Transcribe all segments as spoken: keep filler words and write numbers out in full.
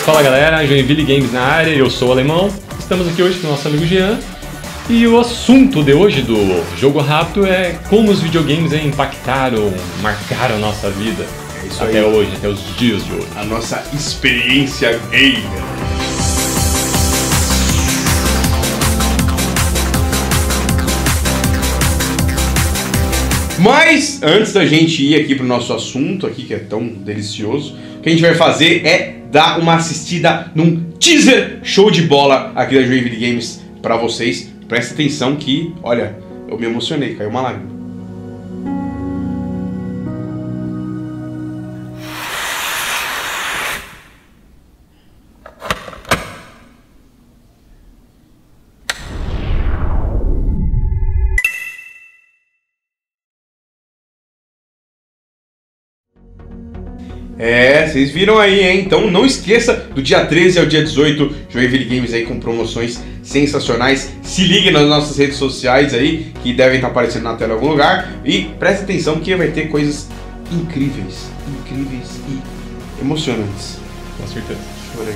Fala galera, Joinville Games na área, eu sou o Alemão. Estamos aqui hoje com o nosso amigo Jean. E o assunto de hoje do Jogo Rápido é como os videogames impactaram, marcaram a nossa vida. É isso até aí. hoje, até os dias de hoje. A nossa experiência gamer. Mas, antes da gente ir aqui pro nosso assunto aqui, que é tão delicioso, o que a gente vai fazer é dar uma assistida num teaser show de bola aqui da Joinville Games pra vocês. Presta atenção que, olha, eu me emocionei, caiu uma lágrima. É, vocês viram aí, hein? Então não esqueça, do dia treze ao dia dezoito, Joinville Games aí com promoções sensacionais. Se ligue nas nossas redes sociais aí, que devem estar aparecendo na tela em algum lugar. E preste atenção que vai ter coisas incríveis, incríveis e emocionantes. Com certeza. Chorei.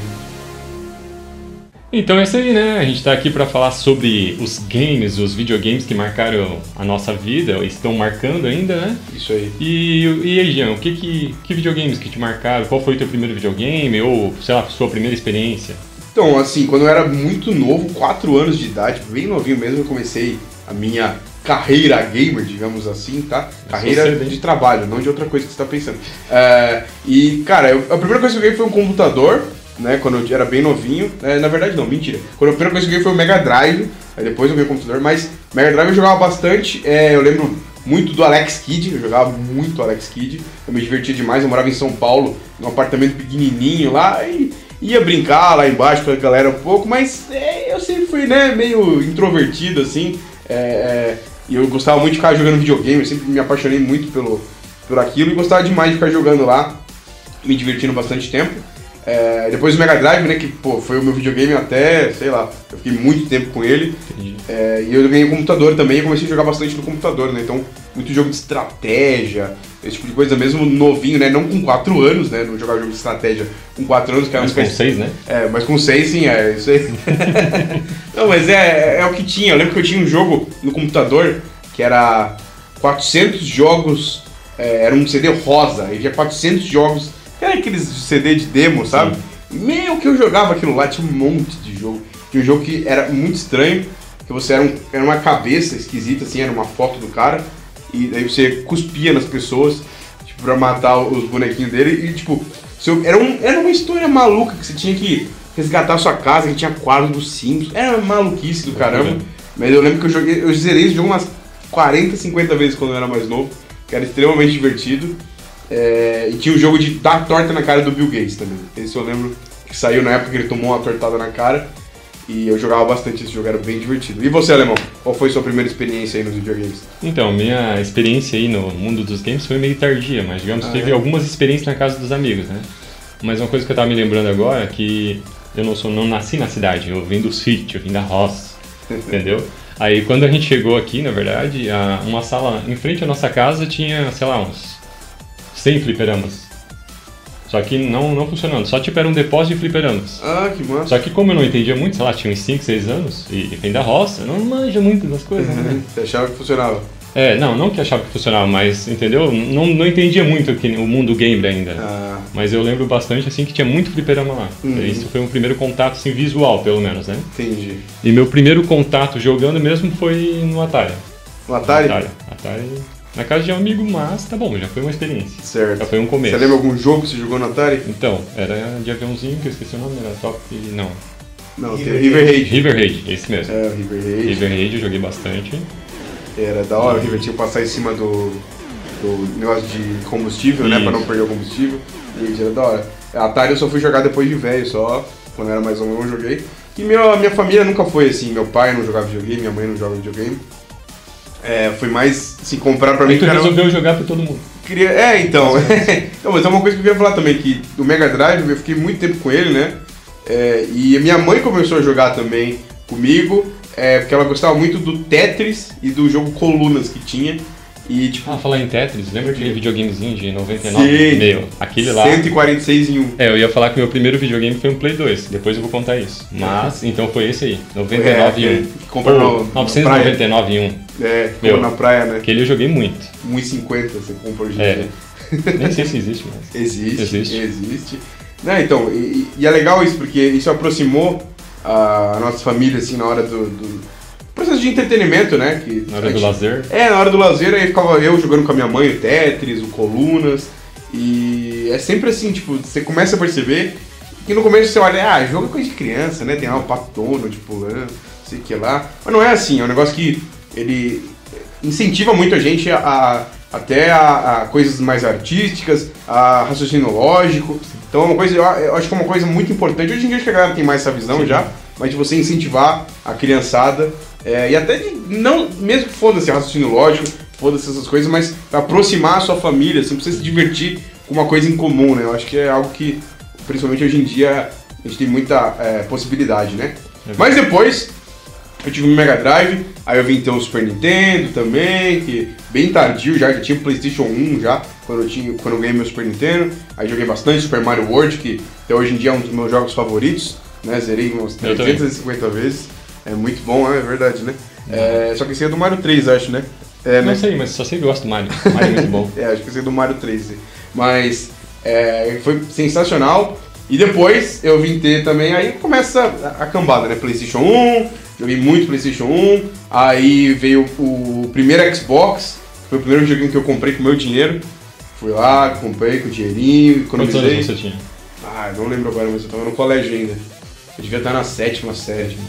Então é isso aí, né? A gente tá aqui pra falar sobre os games, os videogames que marcaram a nossa vida, estão marcando ainda, né? Isso aí. E, e aí, Jean, o que, que, que videogames que te marcaram? Qual foi o teu primeiro videogame ou, sei lá, sua primeira experiência? Então, assim, quando eu era muito novo, quatro anos de idade, bem novinho mesmo, eu comecei a minha carreira gamer, digamos assim, tá? Carreira cedo, de trabalho, não de outra coisa que você tá pensando. É, e, cara, eu, a primeira coisa que eu ganhei foi um computador, né, quando eu era bem novinho. É, na verdade não, mentira. Quando a primeira coisa que eu ganhei foi o Mega Drive, aí depois eu ganhei o computador, mas Mega Drive eu jogava bastante, é, eu lembro muito do Alex Kidd, eu jogava muito Alex Kidd, eu me divertia demais, eu morava em São Paulo, num apartamento pequenininho lá, e ia brincar lá embaixo com a galera um pouco, mas é, eu sempre fui, né, meio introvertido, assim, é, é, e eu gostava muito de ficar jogando videogame, eu sempre me apaixonei muito pelo, por aquilo, e gostava demais de ficar jogando lá, me divertindo bastante tempo. É, depois o Mega Drive, né, que pô, foi o meu videogame até, sei lá, eu fiquei muito tempo com ele. É, e eu ganhei um computador também e comecei a jogar bastante no computador, né, então muito jogo de estratégia, esse tipo de coisa mesmo novinho, né, não com quatro anos, né, não jogava jogo de estratégia com quatro anos. Que era mas com seis, né? É, mas com seis sim, é isso aí. Não, mas é, é o que tinha, eu lembro que eu tinha um jogo no computador que era quatrocentos jogos, é, era um C D rosa, e tinha quatrocentos jogos. Era aqueles C D de demo, sabe? Sim. Meu, que eu jogava aquilo lá, tinha um monte de jogo. Tinha um jogo que era muito estranho, que você era, um, era uma cabeça esquisita, assim, era uma foto do cara, e daí você cuspia nas pessoas, tipo, pra matar os bonequinhos dele, e tipo, seu, era, um, era uma história maluca, que você tinha que resgatar a sua casa, que tinha quadro dos Simpsons, era uma maluquice do caramba. Uhum. Mas eu lembro que eu joguei, eu zerei esse jogo umas quarenta, cinquenta vezes quando eu era mais novo, que era extremamente divertido. É, e tinha o jogo de dar torta na cara do Bill Gates também. Esse eu lembro que saiu na época que ele tomou uma tortada na cara. E eu jogava bastante esse jogo, era bem divertido. E você, Alemão? Qual foi a sua primeira experiência aí nos videogames? Então, minha experiência aí no mundo dos games foi meio tardia, mas digamos que ah, teve é? algumas experiências na casa dos amigos, né? Mas uma coisa que eu tava me lembrando agora é que eu não, sou, não nasci na cidade, eu vim do sítio, eu vim da roça, entendeu? Aí quando a gente chegou aqui, na verdade, a, uma sala em frente à nossa casa tinha, sei lá, uns cem fliperamas. Só que não, não funcionando, só tipo era um depósito de fliperamas. Ah, que massa. Só que como eu não entendia muito, sei lá, tinha uns cinco, seis anos, e vem da roça, não manja muito das coisas, né? Você achava que funcionava? É, não, não que achava que funcionava, mas, entendeu? Não, não entendia muito que, o mundo gamer ainda. Ah. Mas eu lembro bastante, assim, que tinha muito fliperama lá. Uhum. Isso foi um primeiro contato, assim, visual, pelo menos, né? Entendi. E meu primeiro contato jogando mesmo foi no Atari. No Atari? No Atari. Atari... Na casa de um amigo, mas tá bom, já foi uma experiência. Certo. Já foi um começo. Você lembra algum jogo que você jogou no Atari? Então, era de aviãozinho, que eu esqueci o nome, era Top... Não. Não, River, River Raid. River Raid, esse mesmo. É, River Raid. River Raid eu joguei bastante. Era da hora, o River tinha que passar em cima do, do negócio de combustível, Isso. né, pra não perder o combustível. E era da hora. A Atari eu só fui jogar depois de velho, só. Quando eu era mais ou menos eu joguei. E minha, minha família nunca foi assim, meu pai não jogava videogame, minha mãe não joga videogame. É, foi mais, assim, comprar pra mim... E tu cara, resolveu jogar pra todo mundo. Queria, é, então. Não, mas é uma coisa que eu queria falar também, que o Mega Drive, eu fiquei muito tempo com ele, né? É, e a minha mãe começou a jogar também comigo, é, porque ela gostava muito do Tetris e do jogo Colunas que tinha. E tipo... Ah, falar em Tetris, lembra aquele videogamezinho de noventa e nove? Sim. Meu, aquele lá... cento e quarenta e seis em um. É, eu ia falar que meu primeiro videogame foi um Play dois, depois eu vou contar isso. Mas, então foi esse aí, noventa e nove É, em um. que compra no- na novecentos e noventa e nove em um. É, Meu, como na praia, né? Aquele eu joguei muito. um e cinquenta você compra hoje em É. dia. Nem sei se existe mais. Existe, existe. Existe. Né, então, e, e é legal isso, porque isso aproximou a nossa família, assim, na hora do, do processo de entretenimento, né? Que Na hora a do gente- lazer. É, na hora do lazer, aí ficava eu jogando com a minha mãe o Tetris, o Colunas, e é sempre assim, tipo, você começa a perceber que no começo você olha, ah, jogo é coisa de criança, né? Tem lá o Pato Donald, pulando, não sei o que lá. Mas não é assim, é um negócio que ele incentiva muito a gente a, a- até a, a coisas mais artísticas, a raciocínio lógico. Então é uma coisa, eu, eu acho que é uma coisa muito importante. Hoje em dia acho que a galera tem mais essa visão Sim. já, mas de você incentivar a criançada, é, e até de não, mesmo que foda-se raciocínio lógico, foda-se essas coisas, mas pra aproximar a sua família, assim, pra você se divertir com uma coisa em comum, né? Eu acho que é algo que, principalmente hoje em dia, a gente tem muita é, possibilidade, né? É. Mas depois, eu tive um Mega Drive, aí eu vim ter o Super Nintendo também, que bem tardio já, já tinha o PlayStation um já, quando eu, tinha, quando eu ganhei meu Super Nintendo. Aí joguei bastante Super Mario World, que até hoje em dia é um dos meus jogos favoritos, né? Zerei umas Eu trezentas e cinquenta vezes. É muito bom, é verdade, né? É, só que esse é do Mario três, acho, né? É, Não né? sei, mas só sei que eu gosto do Mario. Mario é muito bom. É, acho que esse é do Mario três. Mas é, foi sensacional. E depois eu vim ter também, aí começa a, a cambada, né? PlayStation um, joguei muito PlayStation um. Aí veio o primeiro Xbox, foi o primeiro videogame que eu comprei com o meu dinheiro. Fui lá, comprei com o dinheirinho, Quantos economizei. anos você tinha? Ah, eu não lembro agora, mas eu tava no colégio ainda. Eu devia estar na sétima série.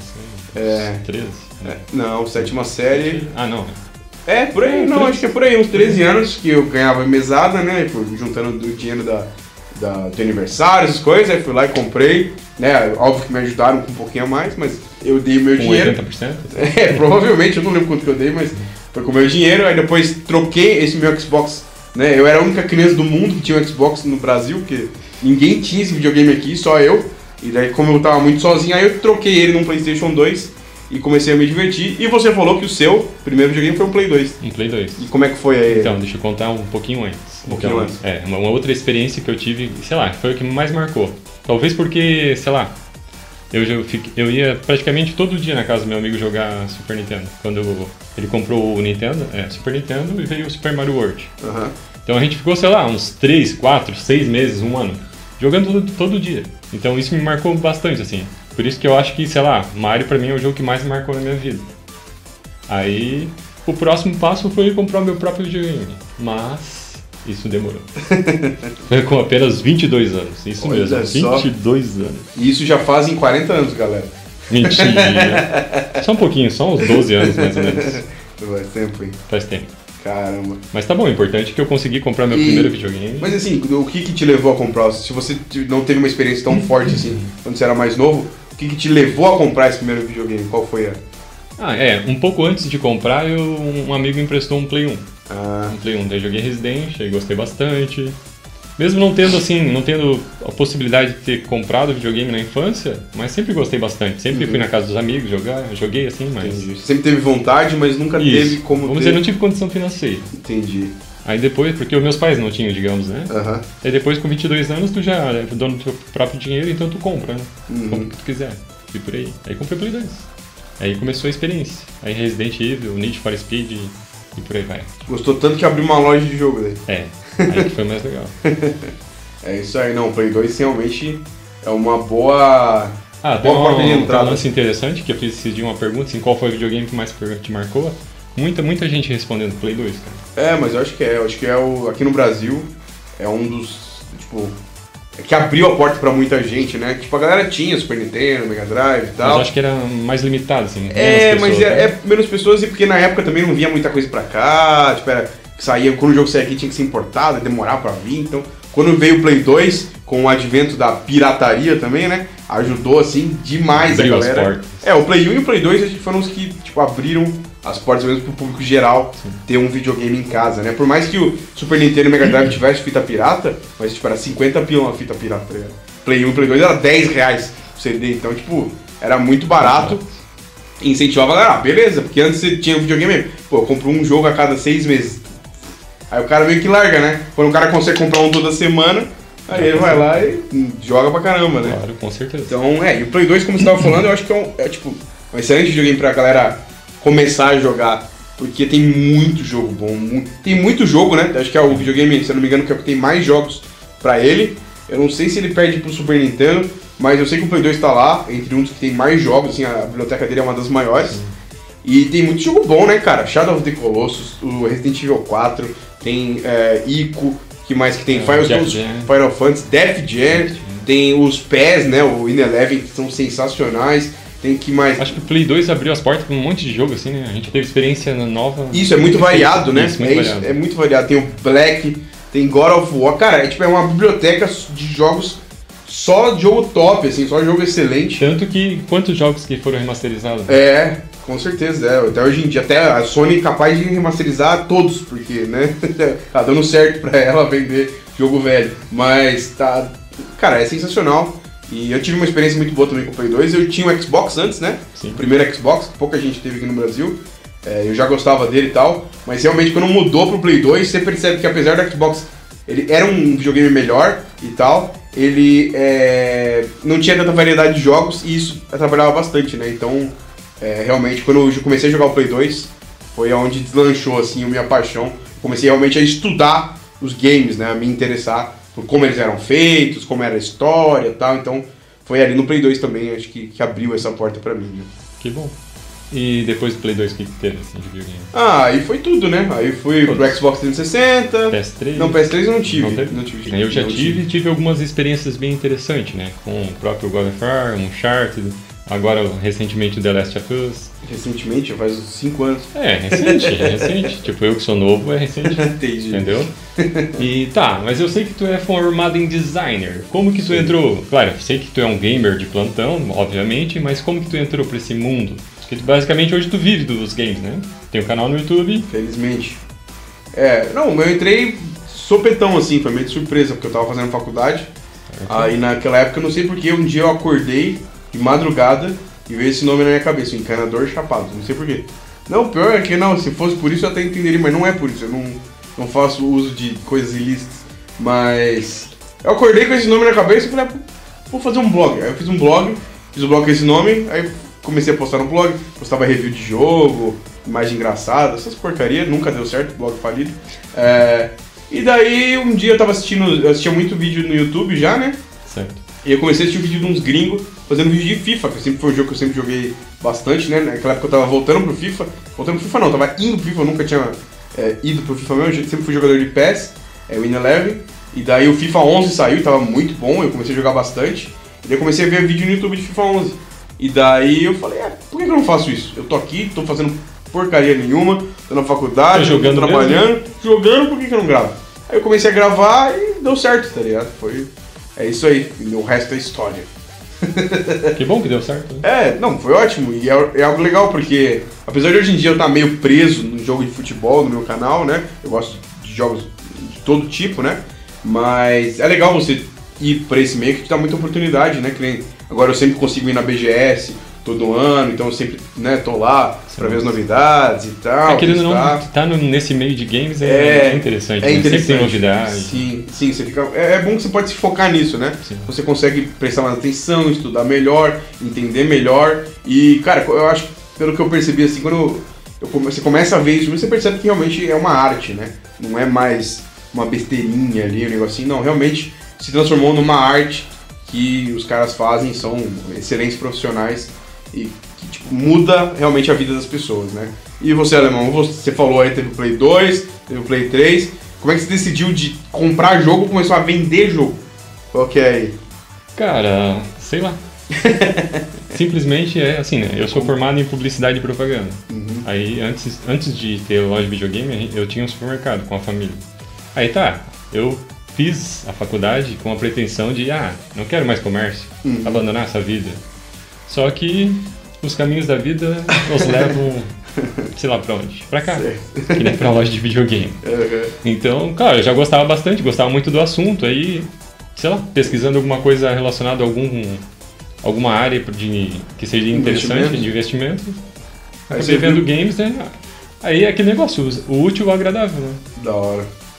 É, treze? é, não, sétima série. Ah, não. É, por aí, não, acho que é por aí, uns treze anos que eu ganhava mesada, né? Fui juntando do dinheiro da, da, do aniversário, essas coisas, aí fui lá e comprei, né? Óbvio que me ajudaram com um pouquinho a mais, mas eu dei o meu Com dinheiro. oitenta por cento? É, provavelmente, eu não lembro quanto que eu dei, mas foi com o meu dinheiro, aí depois troquei esse meu Xbox, né? Eu era a única criança do mundo que tinha um Xbox no Brasil, porque ninguém tinha esse videogame aqui, só eu. E daí, como eu tava muito sozinho, aí eu troquei ele num PlayStation dois e comecei a me divertir. E você falou que o seu primeiro videogame foi um Play dois. Um Play dois. E como é que foi aí? Então, deixa eu contar um pouquinho antes. Um pouquinho então, antes. É, uma, uma outra experiência que eu tive, sei lá, foi o que mais marcou. Talvez porque, sei lá, eu, já fiquei- eu ia praticamente todo dia na casa do meu amigo jogar Super Nintendo. Quando ele comprou o Nintendo, é, Super Nintendo, e veio o Super Mario World. Aham. Então a gente ficou, sei lá, uns três, quatro, seis meses, um ano, jogando todo, todo dia. Então isso me marcou bastante, assim. Por isso que eu acho que, sei lá, Mario pra mim é o jogo que mais me marcou na minha vida. Aí, o próximo passo foi comprar o meu próprio videogame. Mas, isso demorou. Foi com apenas vinte e dois anos, isso Olha mesmo, só. vinte e dois anos. E isso já fazem quarenta anos, galera. Mentira. Só um pouquinho, só uns doze anos mais ou menos. Faz tempo, hein? Faz tempo. Caramba. Mas tá bom, o importante é que eu consegui comprar meu E- primeiro videogame. Mas assim, o que que te levou a comprar? Se você não teve uma experiência tão forte assim, quando você era mais novo, o que que te levou a comprar esse primeiro videogame? Qual foi a... Ah, é, um pouco antes de comprar, eu, um amigo emprestou um Play um. Ah, Um Play um, daí joguei Resident, aí gostei bastante. Mesmo não tendo, assim, não tendo a possibilidade de ter comprado videogame na infância, mas sempre gostei bastante. Sempre fui na casa dos amigos jogar, joguei assim, mas... entendi. Sempre teve vontade, mas nunca Isso. teve como Vamos ter... dizer, não tive condição financeira. Entendi. Aí depois, porque os meus pais não tinham, digamos, né? Aham. Aí depois, com vinte e dois anos, tu já é dono do teu próprio dinheiro, então tu compra, né? Uhum. Compra o que tu quiser. Fui por aí. Aí comprei o Play dois. Aí começou a experiência. Aí Resident Evil, Need for Speed e por aí vai. Gostou tanto que abriu uma loja de jogo daí. É, aí que foi mais legal. É isso aí, não, o Play dois realmente é uma boa... Ah, tem boa porta de um, tem um entrada. lance interessante que eu fiz esses dias uma pergunta, assim, qual foi o videogame que mais te marcou? Muita, muita gente respondendo Play dois, cara. É, mas eu acho que é, eu acho que é o... Aqui no Brasil é um dos, tipo... é que abriu a porta pra muita gente, né? Tipo, a galera tinha Super Nintendo, Mega Drive e Mas tal. eu acho que era mais limitado, assim. menos É, pessoas, mas né? é, é menos pessoas e porque na época também não vinha muita coisa pra cá, tipo, era, saía, quando o jogo saía aqui tinha que ser importado, demorar pra vir, então quando veio o Play dois, com o advento da pirataria também, né, ajudou assim demais Abriu a as galera. portas. É, o Play um e o Play dois acho que foram os que, tipo, abriram as portas mesmo pro público geral ter um videogame em casa, né, por mais que o Super Nintendo e o Mega Drive tivesse fita pirata, mas tipo, era cinquenta pilão a fita pirata, tá ligado? Play um e Play dois era dez reais o C D, então, tipo, era muito barato. Incentivava a galera, ah, beleza, porque antes você tinha um videogame, pô, eu compro um jogo a cada seis meses. Aí o cara meio que larga, né? Quando o cara consegue comprar um toda semana, aí ele vai lá e joga pra caramba, né? Claro, com certeza. Então, é, e o Play dois, como você tava falando, eu acho que é, um, é tipo, um excelente videogame pra galera começar a jogar, porque tem muito jogo bom, muito, tem muito jogo, né? Acho que é o videogame, se eu não me engano, que é o que tem mais jogos pra ele. Eu não sei se ele perde pro Super Nintendo, mas eu sei que o Play dois tá lá, entre um dos que tem mais jogos, assim, a biblioteca dele é uma das maiores. Sim. E tem muito jogo bom, né, cara? Shadow of the Colossus, o Resident Evil quatro, tem é, Ico, que mais que tem? É, Final, Final Fantasy, Def Jam, tem os P E S, né, o In Eleven, que são sensacionais. Tem que mais... Acho que o Play dois abriu as portas para um monte de jogo, assim, né? A gente teve experiência nova. Isso, é muito variado, né? Isso, muito é, variado. Isso, é muito variado. Tem o Black, tem God of War. Cara, é, tipo, é uma biblioteca de jogos, só de jogo top, assim, só jogo excelente. Tanto que, quantos jogos que foram remasterizados? É, com certeza, é. Até hoje em dia, até a Sony é capaz de remasterizar todos, porque, né? Tá dando certo pra ela vender jogo velho. Mas tá... Cara, é sensacional. E eu tive uma experiência muito boa também com o Play dois. Eu tinha um Xbox antes, né? Sim. O primeiro Xbox, que pouca gente teve aqui no Brasil. É, eu já gostava dele e tal. Mas realmente, quando mudou pro Play dois, você percebe que apesar do Xbox, ele era um videogame melhor e tal, ele é, não tinha tanta variedade de jogos e isso atrapalhava bastante, né? Então, é, realmente, quando eu comecei a jogar o Play dois, foi onde deslanchou, assim, a minha paixão. Comecei realmente a estudar os games, né? A me interessar por como eles eram feitos, como era a história e tal, então foi ali no Play dois também, acho que, que abriu essa porta pra mim, né? Que bom. E depois do Play dois, o que teve assim, de videogame? Ah, aí foi tudo, né? Aí fui Todos. Pro Xbox trezentos e sessenta... P S três? Não, P S três eu não tive. Não teve? Não tive eu já não tive, tive tive algumas experiências bem interessantes, né? Com o próprio God of War, Uncharted, agora recentemente o The Last of Us. Recentemente? Já faz uns cinco anos. É, recente, é recente. Tipo, eu que sou novo, é recente. Entendi. Entendeu? E tá, mas eu sei que tu é formado em designer. Como que tu Sim. entrou? Claro, eu sei que tu é um gamer de plantão, obviamente, mas como que tu entrou pra esse mundo? Porque basicamente hoje tu vive dos games, né? Tem um canal no YouTube. Felizmente. É, não, eu entrei sopetão assim, foi meio de surpresa, porque eu tava fazendo faculdade. Certo. Aí naquela época, eu não sei porque, um dia eu acordei de madrugada e veio esse nome na minha cabeça, o Encanador Chapado, não sei porquê. Não, pior é que não, se fosse por isso eu até entenderia, mas não é por isso, eu não, não faço uso de coisas ilícitas. Mas eu acordei com esse nome na cabeça e falei, ah, vou fazer um blog. Aí eu fiz um blog, fiz um blog com esse nome, aí comecei a postar no blog, postava review de jogo, imagem engraçada, essas porcarias, nunca deu certo, blog falido. É, e daí um dia eu tava assistindo, eu assistia muito vídeo no YouTube já, né? Certo. E eu comecei a assistir vídeo de uns gringos fazendo vídeo de FIFA, que sempre foi um jogo que eu sempre joguei bastante, né? Naquela época eu tava voltando pro FIFA, voltando pro FIFA não, eu tava indo pro FIFA, eu nunca tinha é, ido pro FIFA mesmo, eu sempre fui jogador de P E S, é, o In Eleven, e daí o FIFA onze saiu, tava muito bom, eu comecei a jogar bastante, e daí eu comecei a ver vídeo no YouTube de FIFA onze. E daí eu falei, é, por que eu não faço isso? Eu tô aqui, tô fazendo porcaria nenhuma, tô na faculdade, tô, jogando tô trabalhando, mesmo? jogando, por que, que eu não gravo? Aí eu comecei a gravar e deu certo, tá ligado? Foi... É isso aí, o resto é história. Que bom que deu certo. Né? É, não, foi ótimo e é, é algo legal porque, apesar de hoje em dia eu estar meio preso no jogo de futebol no meu canal, né? Eu gosto de jogos de todo tipo, né? Mas é legal você ir pra esse meio que te dá muita oportunidade, né? Que nem agora eu sempre consigo ir na B G S todo ano, então eu sempre, né, tô lá Sim. pra ver as novidades e tal. É, querendo não, tá no, nesse meio de games é, é interessante, é né? interessante. Sempre tem novidade. Sim, sim, você fica, é, é bom que você pode se focar nisso, né? Sim. Você consegue prestar mais atenção, estudar melhor, entender melhor e, cara, eu acho, pelo que eu percebi, assim, quando eu, eu, você começa a ver isso, você percebe que realmente é uma arte, né? Não é mais uma besteirinha ali, um negocinho, não, realmente se transformou numa arte que os caras fazem, são excelentes profissionais e que tipo, muda realmente a vida das pessoas, né? E você, Alemão, você falou aí, teve o Play dois, teve o Play três, como é que você decidiu de comprar jogo e começou a vender jogo? Qual que é aí? Cara, sei lá. Simplesmente é assim, né? Eu sou formado em publicidade e propaganda. Uhum. Aí antes, antes de ter loja de videogame, eu tinha um supermercado com a família. Aí tá, eu fiz a faculdade com a pretensão de, ah, não quero mais comércio, uhum. abandonar essa vida. Só que os caminhos da vida nos levam, sei lá pra onde, pra cá, certo. Que nem pra loja de videogame. Uhum. Então, cara, eu já gostava bastante, gostava muito do assunto, aí, sei lá, pesquisando alguma coisa relacionada a algum, alguma área de, que seja interessante de investimento, aí você vendo viu? games, né? Aí é aquele negócio, o útil e o agradável, né? Da hora.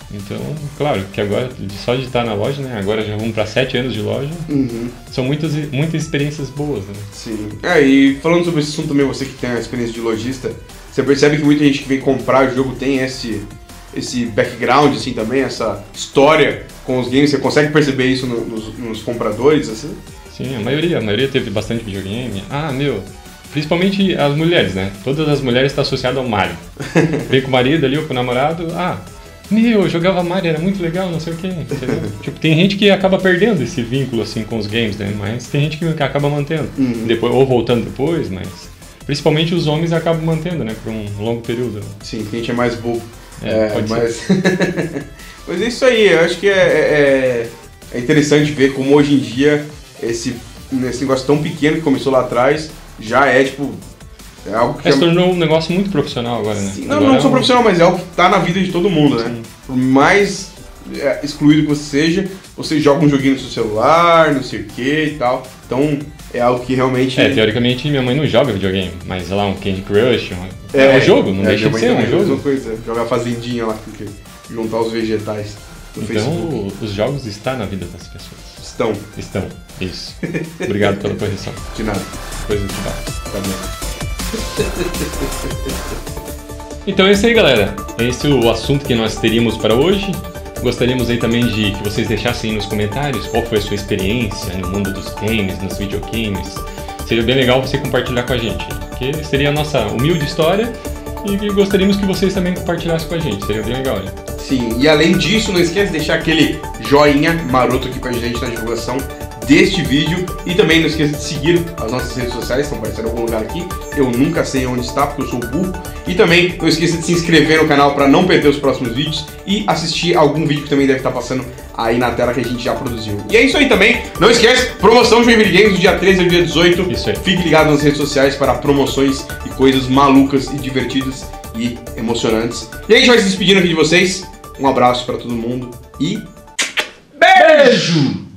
Então, claro, que agora, só de estar na loja, né? Agora já vamos para sete anos de loja. Uhum. São muitas, muitas experiências boas, né? Sim. É, e falando sobre esse assunto também, você que tem a experiência de lojista, você percebe que muita gente que vem comprar o jogo tem esse, esse background, assim, também, essa história com os games. Você consegue perceber isso no, nos, nos compradores, assim? Sim, a maioria. A maioria teve bastante videogame. Ah, meu... Principalmente as mulheres, né? Todas as mulheres estão associadas ao Mario. Vem com o marido ali ou com o namorado, ah, meu, eu jogava Mario, era muito legal, não sei o quê. Tipo, tem gente que acaba perdendo esse vínculo assim com os games, né? Mas tem gente que acaba mantendo. Uhum. Depois, ou voltando depois, mas principalmente os homens acabam mantendo, né? Por um longo período. Sim, que a gente é mais bobo. É, é pode mas... ser. Mas é isso aí, eu acho que é, é, é interessante ver como hoje em dia esse, esse negócio tão pequeno que começou lá atrás já é tipo. É algo que Mas é... se tornou um negócio muito profissional agora, né? Sim, não, agora não só é um... profissional, mas é algo que tá na vida de todo mundo, né? Sim. Por mais é, excluído que você seja, você joga um joguinho no seu celular, não sei o que e tal. Então é algo que realmente. É, teoricamente minha mãe não joga videogame, mas sei lá, um Candy Crush, um... é, é um jogo, não é, deixa de ser um É a mesma jogo. coisa, jogar fazendinha lá, porque juntar os vegetais no Então Facebook. os jogos estão na vida das pessoas. Estão. Estão, isso. Obrigado pela correção. De nada. Coisa de baixo. Tá bom. Então é isso aí, galera. Esse é o assunto que nós teríamos para hoje. Gostaríamos aí também de que vocês deixassem aí nos comentários qual foi a sua experiência no mundo dos games, nos videogames. Seria bem legal você compartilhar com a gente, porque seria a nossa humilde história e gostaríamos que vocês também compartilhassem com a gente. Seria bem legal, né? Sim, e além disso, não esquece de deixar aquele joinha maroto aqui pra gente na divulgação deste vídeo e também não esqueça de seguir as nossas redes sociais, estão aparecendo em algum lugar aqui, eu nunca sei onde está porque eu sou burro, e também não esqueça de se inscrever no canal para não perder os próximos vídeos e assistir algum vídeo que também deve estar passando aí na tela que a gente já produziu. E é isso aí também, não esquece, promoção de Joinville Games do dia treze ao dia dezoito, Isso aí. Fique ligado nas redes sociais para promoções e coisas malucas e divertidas e emocionantes. E a gente vai se despedindo aqui de vocês, um abraço para todo mundo e beijo!